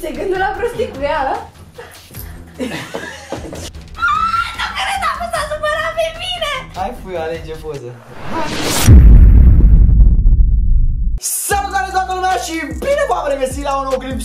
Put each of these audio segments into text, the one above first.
Se gândul la prostii cu ea, ăla? Nu credeam că s-a supărat pe mine! Hai, fui, alege poză. Salutare toată lumea și bine v-am regăsit la un nou clip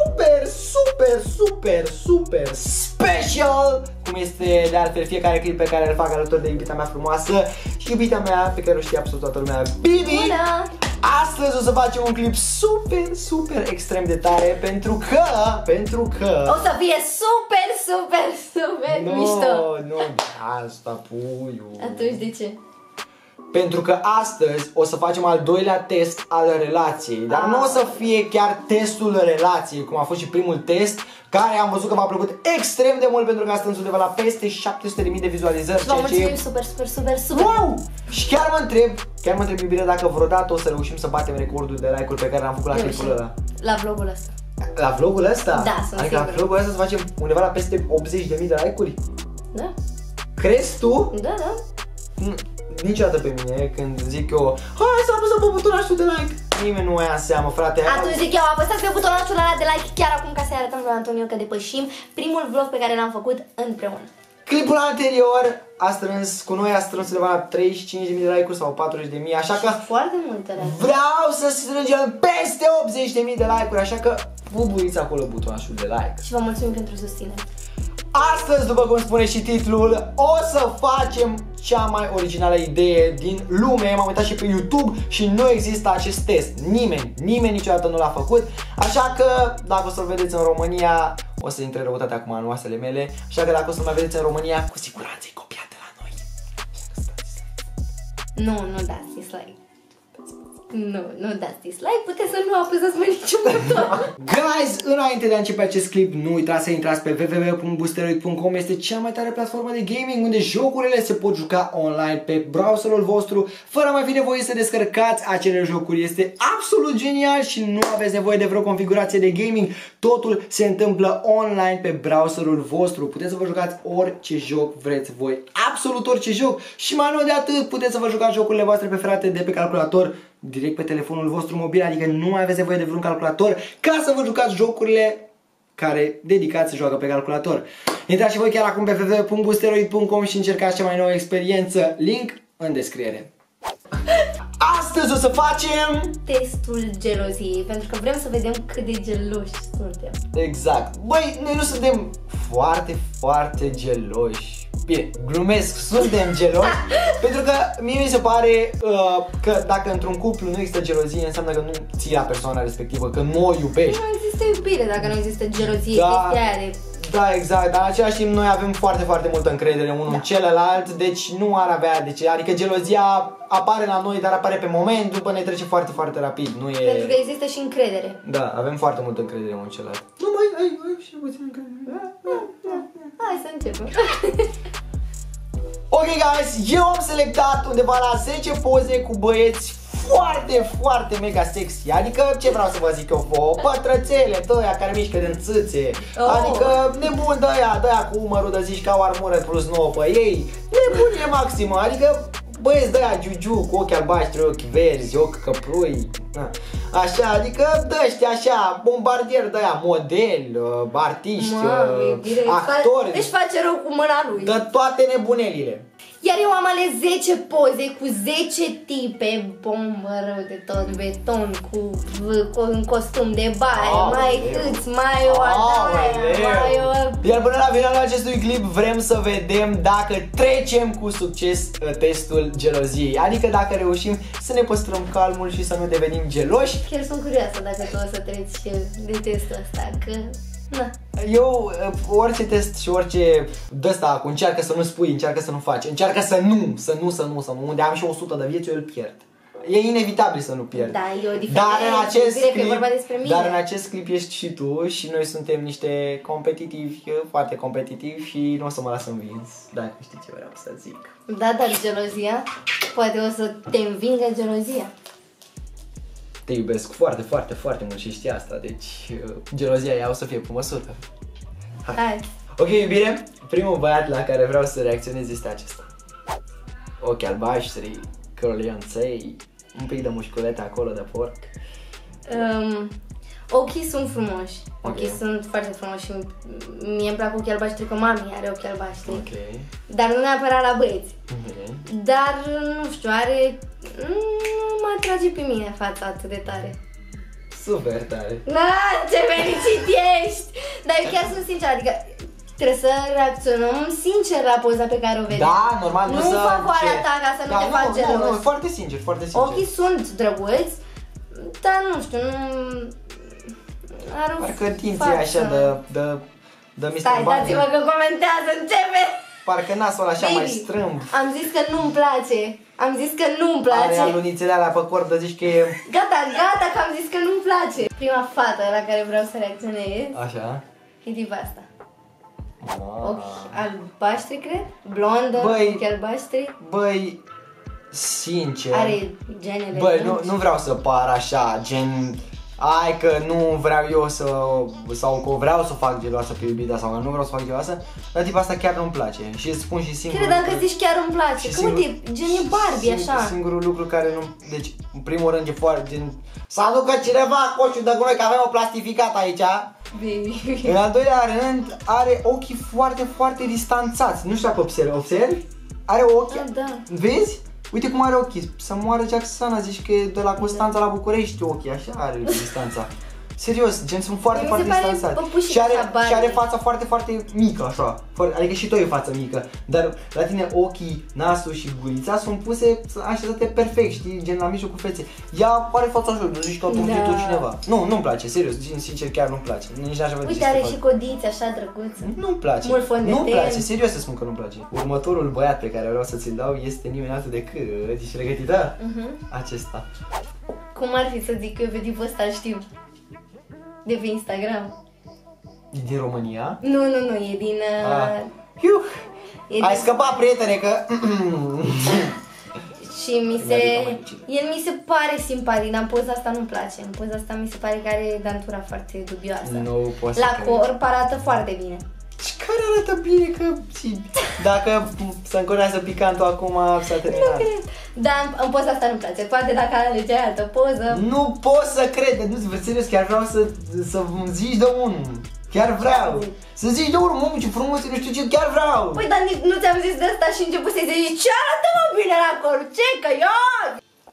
super special, cum este de altfel fiecare clip pe care îl fac alături de iubita mea frumoasă și iubita mea pe care o știe absolut toată lumea, Bibi. Bună! Astăzi o să facem un clip super extrem de tare pentru că O să fie super mișto! Nu, asta puiu. Atunci de ce? Pentru că astăzi o să facem al doilea test al relației. Dar nu o să fie chiar testul relației, cum a fost și primul test, care am văzut că v-a plăcut extrem de mult, pentru că a strâns undeva la peste 700.000 de vizualizări. Vă mulțumim super! Wow! Și chiar mă întreb, iubire, dacă vreodată o să reușim să batem recordul de like-uri pe care l-am făcut la clipul ăla. La vlogul ăsta. La vlogul ăsta? Da, sunt Adică la vlogul ăsta să facem undeva la peste 80.000 de like-uri? Da. Crezi tu? Da. Niciodată pe mine când zic eu hai să apăsăm pe butonul de like, nimeni nu o ia în seamă, frate. Atunci zic eu, apăsați pe butonul ăla de like chiar acum ca să-i arătăm lui Antonio că depășim primul vlog pe care l-am făcut împreună. Clipul anterior a strâns undeva la 35.000 de like-uri sau 40.000, așa că foarte multe like. vreau să strângem peste 80.000 de like-uri, așa că bubuiți acolo butonul de like. Și vă mulțumim pentru susținere. Astăzi, după cum spune și titlul, o să facem cea mai originală idee din lume. M-am uitat și pe YouTube și nu există acest test. Nimeni niciodată nu l-a făcut. Așa că, dacă o să-l vedeți în România, o să intre răutatea acum în oasele mele. Așa că dacă o să-l mai vedeți în România, cu siguranță e copiat de la noi. Nu dați dislike. Nu dați dislike, puteți să nu apăsați mai niciun buton. Guys, înainte de a începe acest clip, nu uitați să intrați pe www.boosteroid.com. Este cea mai tare platformă de gaming unde jocurile se pot juca online pe browserul vostru fără mai fi nevoie să descărcați acele jocuri. Este absolut genial și nu aveți nevoie de vreo configurație de gaming. Totul se întâmplă online pe browserul vostru. Puteți să vă jucați orice joc vreți voi, absolut orice joc. Și mai mult de atât, puteți să vă jucați jocurile voastre preferate de pe calculator direct pe telefonul vostru mobil, adică nu mai aveți nevoie de vreun calculator ca să vă jucați jocurile care dedicați să joacă pe calculator. Intrați și voi chiar acum pe www.boosteroid.com și încercați cea mai nouă experiență, link în descriere. Astăzi o să facem testul geloziei, pentru că vrem să vedem cât de geloși suntem. Exact. Băi, noi nu suntem foarte geloși. Bine, glumesc, suntem geloși. Pentru că mie mi se pare că dacă într-un cuplu nu există gelozie, înseamnă că nu ții la persoana respectivă, că nu o iubești. Nu există iubire dacă nu există gelozie, Da. chestia aia de... Da, exact, dar în același timp noi avem foarte multă încredere unul în celălalt, deci nu ar avea de ce, adică gelozia apare la noi, dar apare pe moment, după ne trece foarte rapid, nu e... Pentru că există și încredere. Da, avem foarte multă încredere unul în celălalt. Nu mai ai și puțin încredere. Hai să începem. Ok, guys, eu am selectat undeva la 10 poze cu băieți foarte mega sexy. Adică, ce vreau să vă zic eu, pătrățele de-aia care mișcă din țâțe. Adică nebun de-aia cu umărul de zici ca o armură plus 9 pe ei. Nebunie maximă, adică băieți de-aia giugiu cu ochi albaștri, ochi verzi, ochi căprui. Așa, adică dă-știa așa, bombardier de-aia, model, artiști, actori. Deci face rău cu mâna lui. Dă toate nebunelile. Iar eu am ales 10 poze cu 10 tipe, bombă rău de tot, beton, cu un costum de baie, mai câți, mai o Iar până la finalul acestui clip vrem să vedem dacă trecem cu succes testul geloziei. Adică dacă reușim să ne păstrăm calmul și să nu devenim geloși. Chiar sunt curioasă dacă tu o să treci de testul ăsta, că... Na. Eu, orice test și orice de-asta cu încearcă să nu spui, încearcă să nu faci, încearcă să nu, unde am și 100 de vieți, eu îl pierd. E inevitabil să nu pierd. Da, e o diferență. Dar în acest clip ești și tu și noi suntem niște competitivi, foarte competitivi și nu o să mă las învins, dacă știi ce vreau să zic. Da, dar gelozia, poate o să te învingă gelozia. Te iubesc foarte mult și știi asta, deci gelozia ea o să fie pe măsură. Hai. Ok, iubire, primul băiat la care vreau să reacționez este acesta. Ochi albaștri, crolionței, un pic de mușculete acolo de porc. Ochii sunt frumoși. Ochii Ok. sunt foarte frumoși și mie îmi plac ochii albaștri, că mami are ochi albaștri. Ok. Dar nu neapărat la băieți. Ok. Dar, nu știu, are... Nu mă atrage pe mine fața atât de tare. Super tare. Ce fericit ești! Dar eu chiar sunt sincer, adică trebuie să reacționăm sincer la poza pe care o vedem. Da, normal, nu să favoarea ta ca să nu te faci gelos. Nu, foarte sincer, foarte sincer. Ochii sunt drăguți, dar nu știu, nu... Are o Parcă dinții față. așa de Mr. Stai, Bunny. dați-mă că comentează, începe! Parcă nasul așa Baby, mai strâmb. am zis că nu-mi place. Am zis că nu-mi place. Are alunițele alea pe cordă, zici că e... Gata, gata, că am zis că nu-mi place. Prima fată la care vreau să reacționez Așa. e tipa asta. Ochi albaștri, cred? Blondă, Băi. ochi albaștri. Băi, sincer... Are genele. Băi, lungi. nu vreau să par așa, gen... Ai că nu vreau eu să... Sau că vreau să fac geloasă pe iubita sau că nu vreau să fac geloasă. Dar tipa asta chiar nu-mi place. Și îți spun și singur... Credeam că zici chiar îmi place. și Că uite, gen e Barbie, așa. Singurul lucru care nu... Deci, în primul rând e foarte... Gen, să aducă cineva coșul de gunoi, că avem o plastificat aici. Baby. În al doilea rând, are ochii foarte, foarte distanțați. Nu știu dacă observi? Are ochi... Da. Vezi? Uite cum are ochii. Să moară Jacksona, zici că e de la Constanța la București ochii, așa are distanța. Serios, gen sunt foarte, Mi foarte se pare distanțați. păpușică Și are, așa, Barbie. și are fața foarte, foarte mică, așa. Adică și tu ai față mică. Dar la tine ochii, nasul și gurița sunt puse așezate perfect, știi? Gen la mijlocul feței. Ea are fața așa, nu zici că a tuntit-o cineva. Nu-mi place, serios, sincer chiar nu-mi place. Nici n-aș avea de ce Uite, să are fac. și codiți așa drăguțe. Nu-mi place. Mult fond de Nu-mi ten. place, serios să spun că nu-mi place. Următorul băiat pe care vreau să ți-l dau este nimeni altul decât... Ești pregătită? Acesta. Cum ar fi să zic că eu pe tipul ăsta știu? De pe Instagram. E din România? Nu, e din... Ai scăpat, prietene, că... Și el mi se pare simpatic, dar în poza asta nu-mi place. În poza asta mi se pare că are dantura foarte dubioasă. Nu pot să La cred. corp arată foarte bine. Și care arată bine că... Dacă se încorează picantul acum, s-a terminat. Dar în poza asta nu-mi place. Poate dacă alege altă poză... Nu pot să cred, nu, serios, chiar vreau să zici de unul. Chiar vreau. Să zici de unul, mă, ce frumos, nu știu ce, chiar vreau. Păi, dar nu ți-am zis de asta și început să-i zici ce arată mă bine la corp, ce, că eu...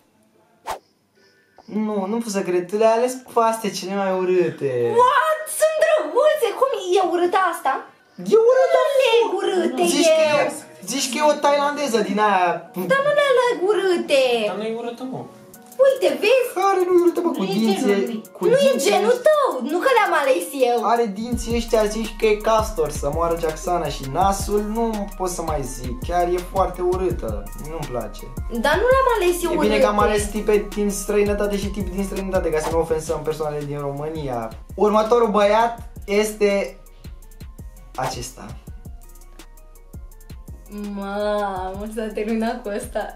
Nu pot să cred, tu le-ai ales pe astea cele mai urâte. What? Sunt drăguțe, cum e urâtă asta? E urâtă. Nu e urâte, Zici că e o tailandeză din aia. Dar nu le aleg urâte. Dar nu e urâtă, mă. Uite, vezi? Care nu e urâtă, bă, cu Nu e dinții. genul lui. Cu Nu e dinții genul ăștia. tău, nu că le-am ales eu. Are dinții ăștia, zici că e castor, să moară Jacksona și nasul, nu pot să mai zic, chiar e foarte urâtă, nu-mi place. Dar nu le-am ales eu E urâte. bine că am ales tipe din străinătate și tipi din străinătate, ca să nu ofensăm persoanele din România. Următorul băiat este acesta. Mamă, s-a terminat cu asta.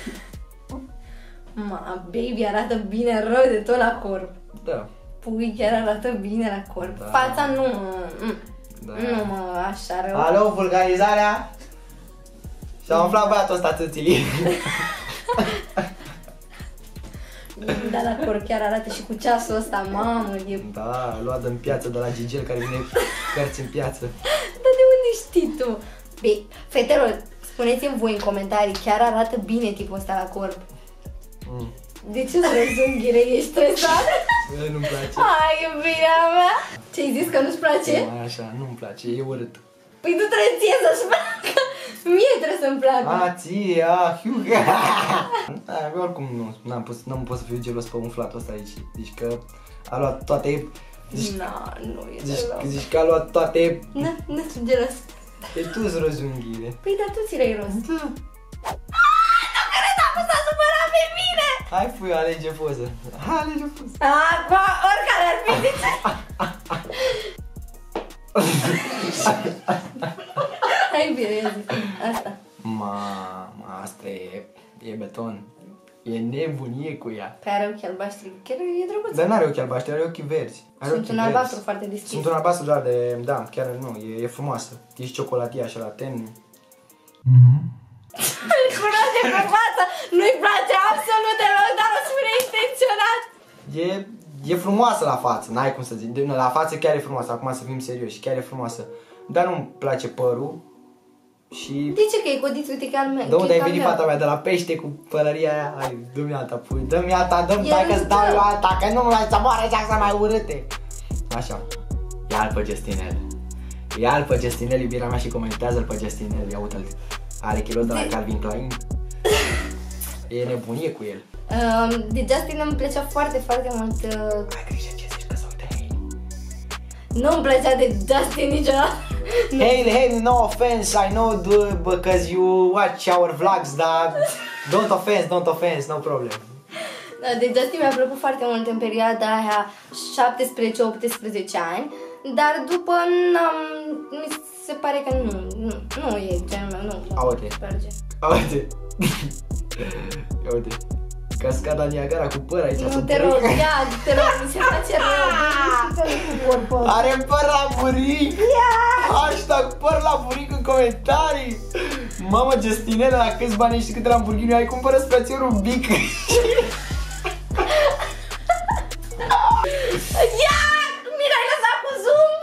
Ma, baby arată bine rău de tot la corp. Da. Pui chiar arată bine la corp. Da. Fața nu, Da. nu mă, așa rău. Alo, vulgarizarea? Și-a umflat băiatul ăsta țâțilii. Dar la corp chiar arată și cu ceasul ăsta, mamă, e... Da, luat în piață de la Gigel care vine cărți în piață. Dar de unde știi tu? Bine, fetelor, spuneți-mi voi în comentarii, chiar arată bine tipul ăsta la corp. De ce zânghiere, ești stresat? Nu-mi place. Hai, iubirea mea! Ce-ai zis că nu-ți place? Așa, nu-mi place, e urât. Păi nu trebuie ție să-ți placă, mie trebuie să-mi placă. A, ție, oricum nu pot să fiu gelos pe umflatul ăsta aici. Zici că a luat toate... Nu e deloc. Zici că a luat toate... Nu sunt gelos. E tu-ți rozunghile. Păi dar tu ți le-ai rost. Da. Nu cred că s-a supărat pe mine! Hai, pui, alege poză. Hai, alege poză. Oricare ar fi, zice. Hai bine, eu zic. Asta. Mamă, asta e beton. E nebunie cu ea. Pe are ochi albaștri, chiar e drăguț. Dar n-are ochi albaștri, are ochii verzi. Are Sunt ochii un albastru verzi. foarte deschis. Sunt un albastru doar de... Da, chiar nu, e frumoasă. E și ciocolatie așa la ten. Îl cunoaște pe față, nu-i place absolut deloc, dar o spune intenționat. E E frumoasă la față, n-ai cum să zic. La față chiar e frumoasă, acum să fim serioși, chiar e frumoasă. Dar nu-mi place părul. Și... De ce că e codiț, uite că al meu. De unde ai venit fata mea? De la pește cu pălăria aia? Hai, dă-mi alta, pui, dă-mi alta, dă-mi dacă-ți dau eu alta, că nu mai să moară Jackson mai urâte. Așa. Ia-l pe Justinel. Ia-l pe Justinel, iubirea mea, și comentează-l pe Justinel. Ia uite-l. Are kilos de la Calvin Klein. E nebunie cu el. De Justin îmi plăcea foarte, foarte mult. Ai grijă ce zici, că s-o uite Hailey. Nu îmi plăcea de Justin niciodată. Hailey, no offense, I know because you watch our vlogs, dar don't offense, no problem. De Justin mi-a plăcut foarte mult în perioada aia 17-18 ani, dar după mi se pare că nu e genul meu, nu. Aude. Aude. Uite. Cascada Niagara cu păr aici. Nu, te rog, te rog, mi se face rău. Are păr la buric. Hashtag păr la buric în comentarii. Mamă, Justinele, la câți bani ești, câte Lamborghini ai, cumpără-ți frățiorul Bic. Ia! Mi-l-ai lăsat cu zoom!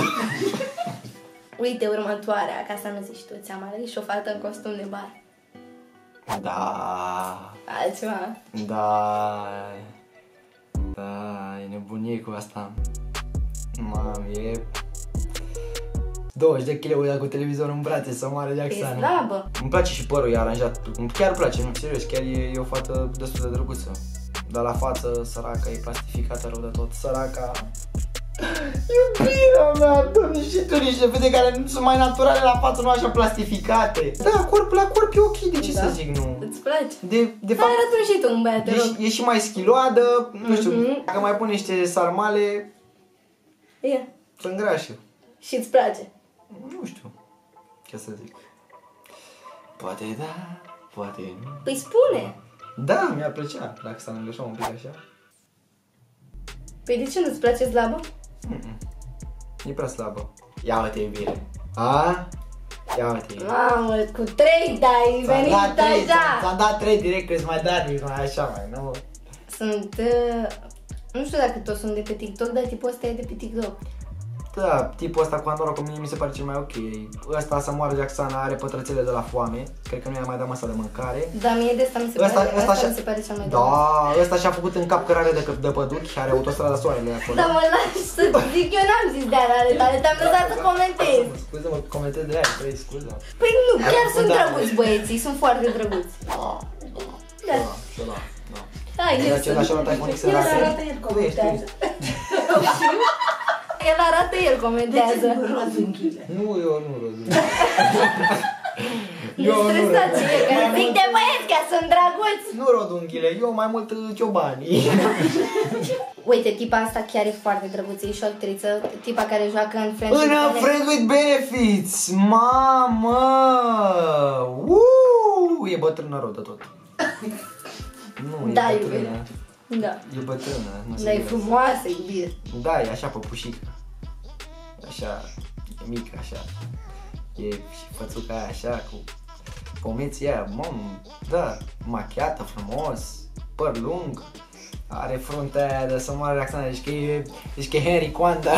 Uite următoarea, ca să nu zici tu, ți-am ales și o fată în costum de bar. Da. Altceva. Da. Da, e nebunie cu asta. Mamă, e 20 de kg cu televizor în brațe să moară Jackson. E slabă. Îmi place și părul, e aranjat. Chiar îmi place, nu, serios, chiar e o fată destul de drăguță. Dar la față, săraca, e plastificată rău de tot. Săraca. Iubirea mea, doamne, și tu niște fete care nu sunt mai naturale la față, nu așa plastificate. Da, la corp e ok, de ce să zic nu? Îți place? De fapt, arăți și tu un băiat, te rog. E și mai schiloadă, nu știu, dacă mai pune niște sarmale, se îngrașă. Și îți place? Nu știu, ce să zic. Poate da, poate nu. Păi spune! Da, mi-ar plăcea, dacă s-a înlășat un pic așa. Păi de ce nu-ți place slabă? E prea slabă. Ia uite, iubire. A? Ia uite. Mamă, cu 3 dai venit așa. Ți-am dat 3 direct, că-ți mai dat nici mai așa mai, nu? Sunt, nu știu dacă toți sunt de pe TikTok, dar tipul ăsta e de pe TikTok. Da, tipul ăsta cu Andorra, cu mine mi se pare cel mai ok. Ăsta să moară Jacksana, are pătrățele de la foame. Cred că nu i-a mai dat masa de mâncare. Da, mie de asta mi se pare, asta mi se pare cel mai da, ăsta și-a făcut în cap cărare de păduchi, are autostrada Soarele acolo. Da, mă lași să zic, eu n-am zis de arare tale, te-am lăsat să comentez. Scuze-mă, comentez de aia, băi, scuză. Păi nu, chiar sunt drăguți băieții, sunt foarte drăguți. Da. Da, eu sunt. El arată el comentează. El arată, el comentează. Nu, eu nu rozunghile. E stresat și e, că zic de băieți că sunt drăguți. Nu rodunghile, eu mai mult ciobanii. Uite, tipa asta chiar e foarte drăguță, e și o actriță, tipa care joacă în Friends with Benefits. Friends with Benefits, mamă! E bătrână rău de tot. Nu, e bătrână. Da. E bătrână. Dar e frumoasă, iubire. Da, e așa păpușică. Așa, e mică, așa. E și fățuca aia așa, cu pomeții aia, da, machiată frumos, păr lung, are fruntea aia de să moară Roxana, deci că e Henry Coanda.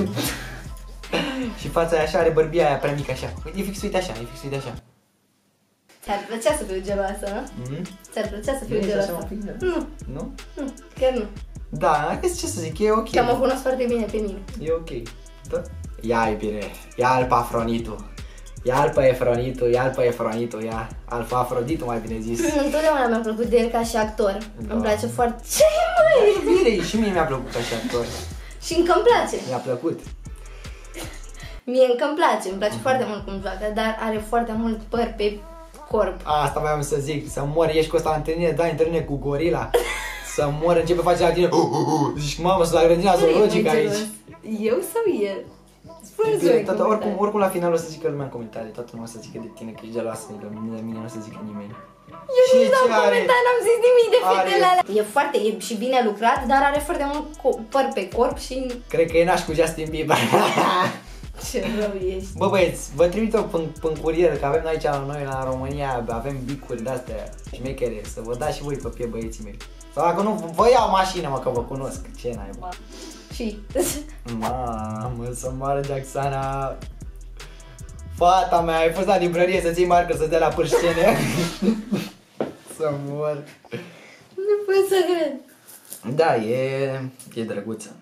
Și fața aia așa, are bărbia aia prea mică așa. E fix uite așa, Ți-ar plăcea să fiu geloasă, nu? Ți-ar plăcea să fiu geloasă? Nu. Nu? Nu, chiar nu. Da, ce să zic, e ok. Că mă cunosc foarte bine pe mine. E ok, da? Ia-i bine, ia-l pe Afronitul. Ia-l pe Efronitul, ia. Alfa Afroditul, mai bine zis. Întotdeauna mi-a plăcut de el ca și actor. Da. Îmi place foarte... Ce măi? Bine, și mie mi-a plăcut ca și actor. Și încă îmi place. Mi-a plăcut. Mie încă îmi place foarte mult cum joacă, dar are foarte mult păr pe corp. Asta voiam să zic, să mori, ești cu ăsta la întâlnire, dai întâlnire cu gorila. Să mori, începe face la tine. Zici, mamă, sunt la grădina zoologică aici. Eu sau el? Spune-ți oricum la final o să zică lumea în comentarii, toată lumea o să zică de tine că ești geloasă, de mine nu o să zică nimeni. Eu nici n-am comentat, n-am zis nimic de fetele alea. E și bine lucrat, dar are foarte mult păr pe corp și... Cred că e naș cu Justin Bieber. Ce rău ești. Bă băieți, vă trimit eu până curier, că avem aici la noi la România, avem bicuri de-astea șmechere, să vă dați și voi pe pie, băieții mei. Sau dacă nu, vă iau mașină, mă, că vă cunosc, ce naiba. Și? Mamă, să moară Jacksana. Fata mea, ai fost la librărie să ții marcă să-ți dea la pârșene. Să mor. Nu pot să cred. Da, e drăguță.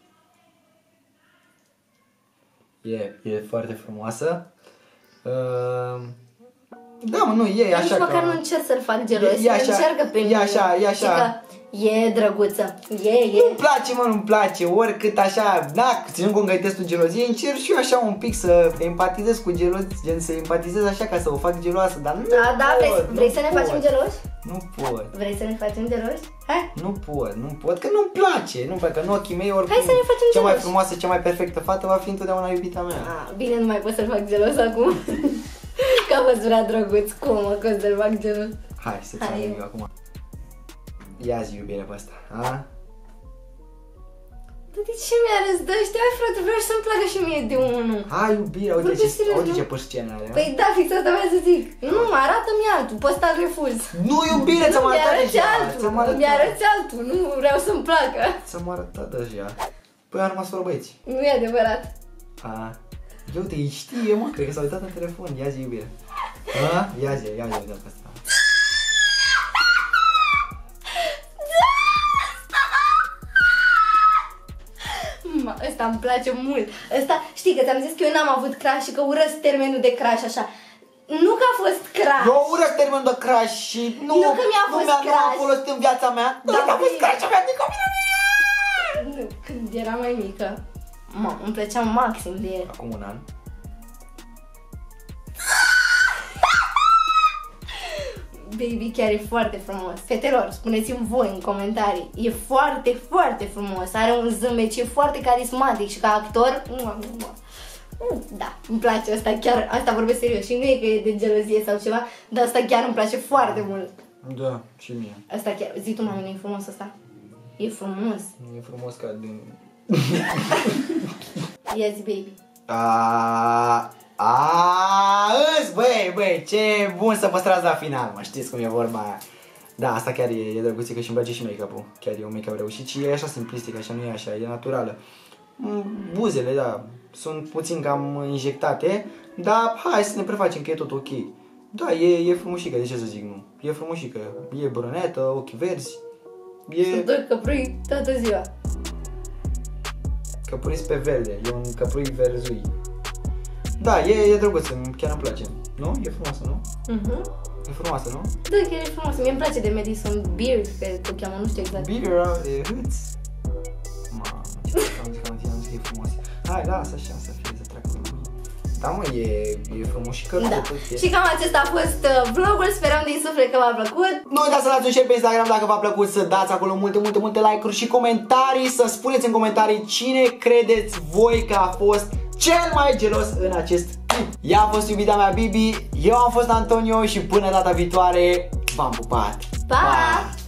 E foarte frumoasă. Da, mă, nu, e așa. Nici măcar nu încerc să-l fac gelos. Încearcă pe mine. E așa, e așa. E drăguță. Nu-mi place, mă, nu-mi place. Oricât așa, da, ținând cont că ai testul geloziei, încerc și eu așa un pic să empatizez cu gelos, gen să empatizez așa ca să o fac geloasă, dar nu pot, vrei să ne facem geloși? Nu pot. Vrei să ne facem geloși? Hai? Nu pot, că nu-mi place. Nu, că în ochii mei oricum hai să ne facem cea mai geloși. frumoasă, cea mai perfectă fată va fi întotdeauna iubita mea. Bine, nu mai pot să-l fac gelos acum. Că a fost prea drăguț, cum mă, că o să-l fac gelos. Hai, să-ți arăt eu acum. Ia-zi iubire pe asta, a? Dar de ce mi-arăți de ăștia? Hai frate, vreau să-mi placă și mie de unul. Hai iubire, uite ce pășcene are. Păi da, fix asta vreau să zic. Nu, arată-mi altul, pe ăsta-l refuz. Nu iubire, ți-am arătat deja. Mi-arăți altul, nu vreau să-mi placă. Ți-am arătat deja. Păi am rămas fără băieți. Nu e adevărat. Eu te știe, mă, cred că s-a uitat în telefon. Ia-zi iubire. Ia-zi, uite pe asta. Ăsta îmi place mult. Ăsta, știi că ți-am zis că eu n-am avut crush și că urăsc termenul de crush așa. Nu că a fost crush. Eu urăsc termenul de crush și nu că mi-a fost crush. Nu am folosit în viața mea. Dar a fost crush-ul meu din copilărie. Nu, când eram mai mică, îmi plăcea maxim de el. Acum un an. Baby chiar e foarte frumos. Fetelor, spuneți-mi voi în comentarii. E foarte, foarte frumos. Are un zâmbet și e foarte carismatic și ca actor. Da, îmi place asta chiar. Asta vorbesc serios și nu e că e de gelozie sau ceva, dar asta chiar îmi place foarte mult. Da, și mie. Asta chiar, zi tu, mami, nu e frumos asta? E frumos. Nu e frumos ca din... Ia zi, baby. Băi, ce bun să păstrați la final, mă, știți cum e vorba aia. Da, asta chiar e drăguțică și îmi place și make-up-ul. Chiar e un make-up reușit și e așa simplistic, așa nu e așa, e naturală. Buzele, da, sunt puțin cam injectate, dar hai să ne prefacem că e tot ok. Da, e frumușică, de ce să zic nu? E frumușică, e brunetă, ochi verzi. Sunt doi căprui toată ziua. Căprui pe verde, e un căprui verzui. Da, e drăguț, chiar îmi place. Nu? E frumoasă, nu? E frumoasă, nu? Da, chiar e frumoasă. Mie îmi place de Madison Beer, că o cheamă, nu știu exact. Beer, e hâț. Mamă, ce am zis că e frumoasă. Hai, lasă așa să fie, să treacă cu mine. Da, mă, e frumușică. Da. Și cam acesta a fost vlogul, sperăm din suflet că v-a plăcut. Nu uitați să dați un share pe Instagram dacă v-a plăcut, să dați acolo multe like-uri și comentarii, să spuneți în comentarii cine credeți voi că a fost cel mai gelos în acest clip. Ea a fost iubita mea Bibi, eu am fost Antonio și până data viitoare v-am pupat. Pa!